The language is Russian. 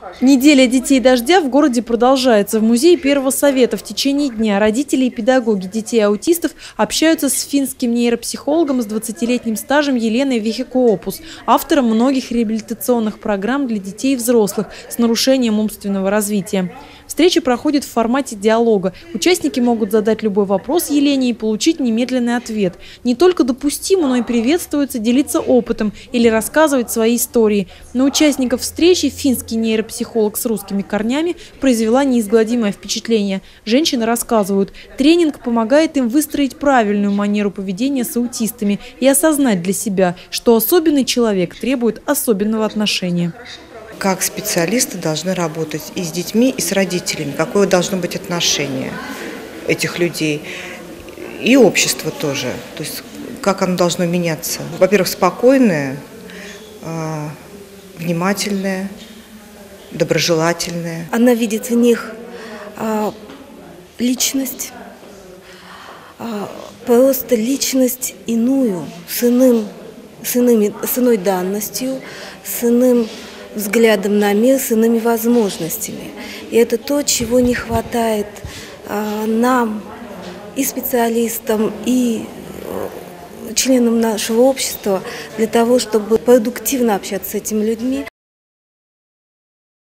Неделя детей дождя в городе продолжается. В музее Первого совета в течение дня родители и педагоги детей-аутистов общаются с финским нейропсихологом с 20-летним стажем Еленой Вехикоопус, автором многих реабилитационных программ для детей и взрослых с нарушением умственного развития. Встреча проходит в формате диалога. Участники могут задать любой вопрос Елене и получить немедленный ответ. Не только допустимо, но и приветствуется делиться опытом или рассказывать свои истории. На участников встречи финский нейропсихолог с русскими корнями произвела неизгладимое впечатление. Женщины рассказывают, тренинг помогает им выстроить правильную манеру поведения с аутистами и осознать для себя, что особенный человек требует особенного отношения. Как специалисты должны работать и с детьми, и с родителями, какое должно быть отношение этих людей, и общество тоже, то есть как оно должно меняться. Во-первых, спокойное, внимательное, доброжелательное. Она видит в них личность, просто личность иную, с иной данностью, с иным взглядом на мир, с иными возможностями. И это то, чего не хватает нам, и специалистам, и членам нашего общества, для того, чтобы продуктивно общаться с этими людьми.